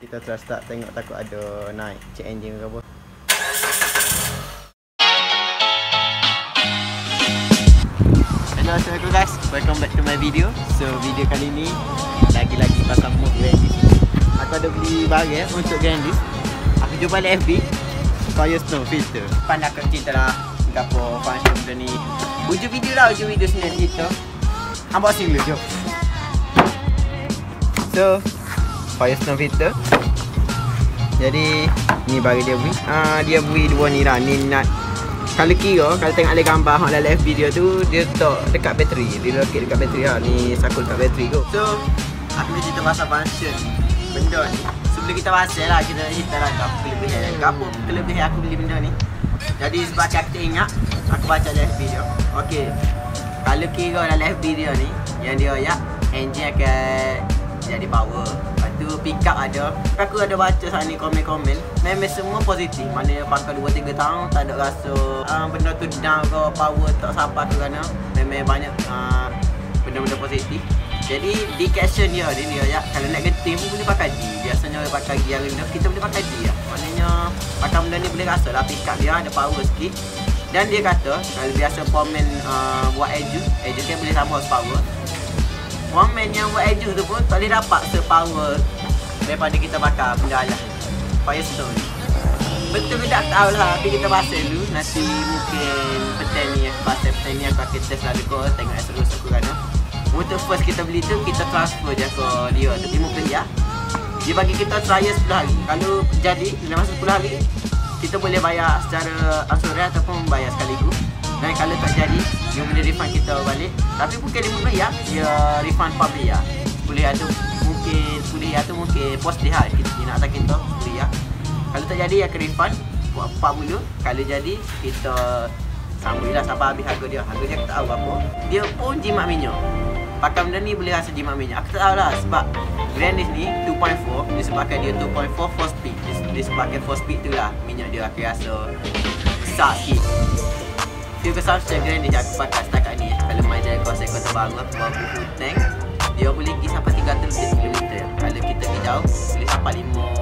Kita terus start tengok takut ada naik check engine ke apa. Hello, assalamualaikum guys. Welcome back to my video. So video kali ni lagi-lagi pasang mod Grandis. Aku ada beli barang untuk Grandis. Aku jumpa di FB Fire Snow Filter. Pandai aku cerita lah gapo function benda ni. Ujung video sebenarnya kita unboxing dulu jom. So Fire Snow Filter. Jadi ni bagi dia beri. Dia beri dua ni lah. Ni nut. Kalau kira, kalau tengok ada gambar hak dalam video tu, dia letak dekat bateri. Dia lokit dekat bateri lah. Ni sakul dekat bateri tu. So aku nak cerita pasal function benda ni. Sebelum kita pasal lah, kita nak cerita lah apa kelebihan aku beli benda ni. Jadi sebab aku tak ingat, aku baca dalam video. Okay, kalau kira dalam video ni, yang dia ayak engine akan jadi power. Lepas tu pick up ada. Aku ada baca sana ni komen-komen, memang semua positif. Maknanya pakai 2-3 tahun tak ada rasa benda tu down ke power tak sampai ke mana. Memang banyak benda-benda positif. Jadi di caption dia ya, kalau nak getim pun boleh pakai G. Biasanya pakai G yang rendah, kita boleh pakai G lah. Maknanya pakai benda ni boleh rasa lah pick up dia ada power sikit. Dan dia kata kalau biasa komen buat eju kan boleh sama power. Komen yang buat eju tu pun tak boleh dapat se-power daripada kita bakar benda lah Firestone. Betul ke tak tahu lah, tapi kita bahas dulu. Nanti mungkin petang ni aku akan test lah dekat, tengok seru-seru aku kan. Untuk first kita beli tu, kita transfer je ke dia tu 50 dia. Dia bagi kita trial 10 hari. Kalau jadi dalam masa 10 hari, kita boleh bayar secara asuransi ataupun bayar sekaligus. Dan kalau tak jadi, dia boleh refund kita balik. Tapi mungkin dia boleh dia refund public ya. Boleh ada mungkin post dia kita nak tak kita boleh ya. Kalau tak jadi akan refund 40. Kalau jadi kita sambunglah sampai habis harga dia. Harga dia aku tak tahu berapa. Dia pun jimat minyak. Pakai benda ni boleh rasa jimat minyak. Aku tak tahu lah sebab Grandis ni 2.4 disebabkan dia 2.4 4 speed. Disebabkan 4 speed tu lah minyak dia akan rasa besar sikit. Fuel consumption Grandis aku pakai setakat ni. Kalau main jalan konsep kota baru aku bawa full tank, dia boleh pergi sampai 300 km. Kalau kita pergi jauh boleh sampai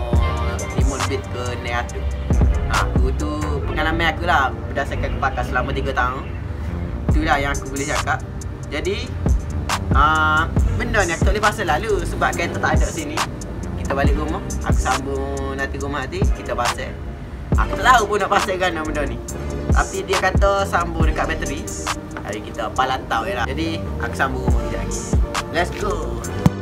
5 lebih ke 900. Aku tu pengalaman aku lah berdasarkan aku pakai selama 3 tahun. Itulah yang aku boleh cakap. Jadi benda ni aku tak boleh pasal lalu sebab kereta tak ada sini. Kita balik rumah, aku sambung nanti rumah nanti kita pasal. Aku tak tahu pun nak pasal kan benda ni. Tapi dia kata sambung dekat bateri. Hari kita palantau je lah. Jadi aku sambung rumah kejap lagi. Let's go.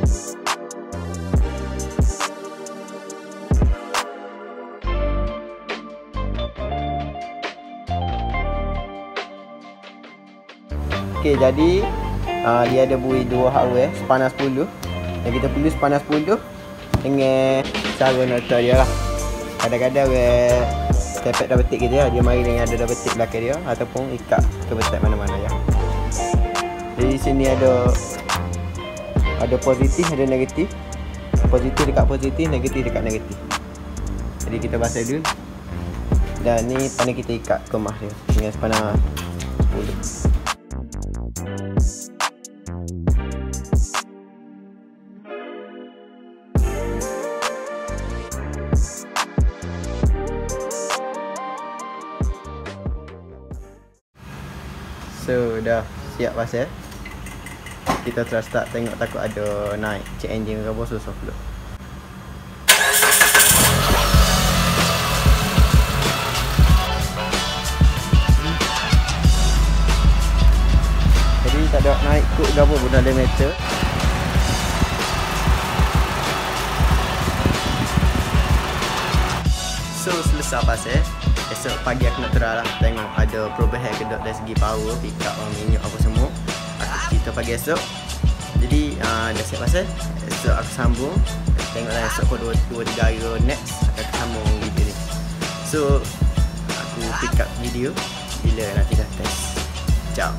Okay, jadi dia ada bui 2 hardware sepanas 10. Yang kita perlu sepanas 10 dengan cara notor dia lah. Kadang-kadang tepek dah betik gitu ya, dia mari dengan ada dah betik belakang dia ataupun ikat ke betik mana-mana ya. Jadi sini ada positif, ada negatif. Positif dekat positif, negatif dekat negatif. Jadi kita basah dulu. Dan ni panah kita ikat kemah dia dengan sepanah 10. So dah siap pasal. Kita terus start tengok takut ada naik check engine ke apa, susah pula. Jadi tak ada naik kod ke apa pun dalam meter. So selesai pasal. Esok pagi aku nak terang lah tengok ada perubahan ke tak dari segi power, pick up minyak apa semua. Aku cerita pagi esok. Jadi dah siap pasal. Esok aku sambung. Tengoklah esok pukul 2-3 hari next akan sambung video ni. So aku pick up video bila nanti dah test. Ciao.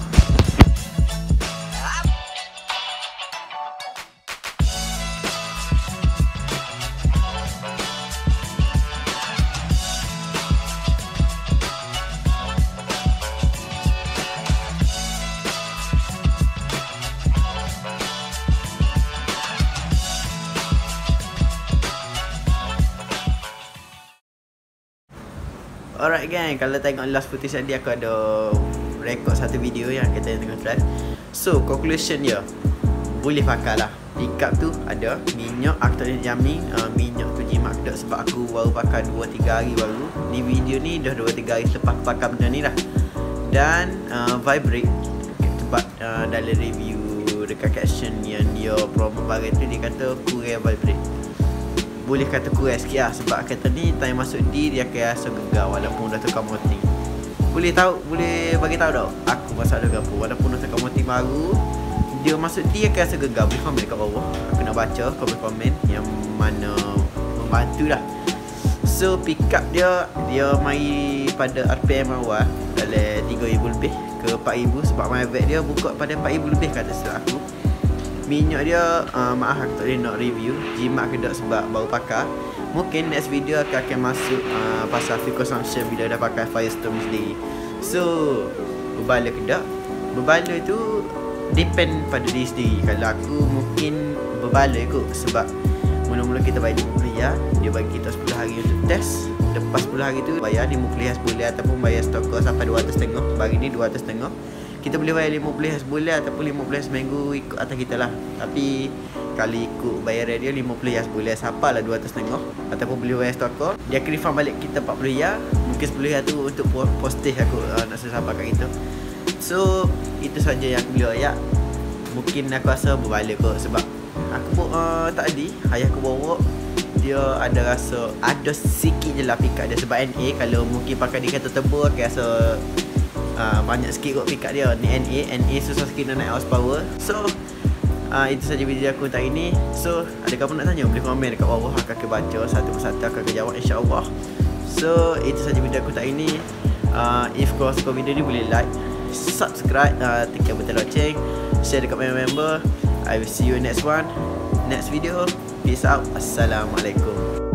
Alright gang, kalau tengok last footage tadi aku ada rekod satu video yang kita tengah try. So conclusion dia, boleh pakai lah. Pickup tu ada, minyak aku tak boleh jamin minyak tu jimat tak, sebab aku baru pakai 2-3 hari baru. Ni video ni dah 2-3 hari selepas aku pakai benda ni lah. Dan vibrate sebab dalam review dekat caption yang dia promo barang tu, dia kata kurang vibrate. Boleh kata kurang sikit lah, sebab kata ni time masuk D dia akan rasa gegar walaupun dah tukar mounting. Boleh bagi tahu tak aku masalah apa, walaupun dah tukar mounting baru, dia masuk D akan rasa gegar. Boleh komen dekat bawah, aku nak baca komen-komen yang mana membantu lah. So pick up dia mai pada RPM awal dalam 3,000 lebih ke 4,000, sebab my bag dia buka pada 4,000 lebih kata silap aku. Minyak dia maaf aku tak boleh nak review jimat ke tak sebab baru pakai. Mungkin next video akan masuk pasal fuel consumption bila dah pakai Firestorm sendiri. So berbala ke tak, berbala tu depend pada diri sendiri. Kalau aku mungkin berbala kot, sebab mula-mula kita bayar RM50, dia bagi kita 10 hari untuk test. Lepas 10 hari tu bayar RM50 sebulan ataupun bayar stoker sampai 200.5. Bagi ni 200.5. Kita boleh bayar RM50 sebulan ataupun RM50 seminggu, ikut atas kita lah. Tapi kalau ikut bayar dia RM50 sebulan, sampailah 200.5. Ataupun boleh bayar stoker, dia akan refund balik kita RM40. Mungkin RM10 tu untuk postage aku nak sampai kat kita. So itu saja yang aku boleh ayat. Mungkin aku rasa berbala kot, sebab aku pun tadi ayah aku bawa, dia ada rasa ada sikit je lah pick up dia. Sebab NA kalau mungkin pakai dia kata tebal akan rasa banyak sikit kot pick up dia. Ni NA susah sikit nak naik horsepower. So itu saja video aku hari ini. So ada kamu nak tanya, boleh komen dekat bawah, aku akan baca satu persatu, aku akan jawab insyaAllah. So itu saja video aku hari ini. If kau suka video ni, boleh like, subscribe, tekan butang loceng, share dekat member. I will see you next video. Peace out. Assalamualaikum.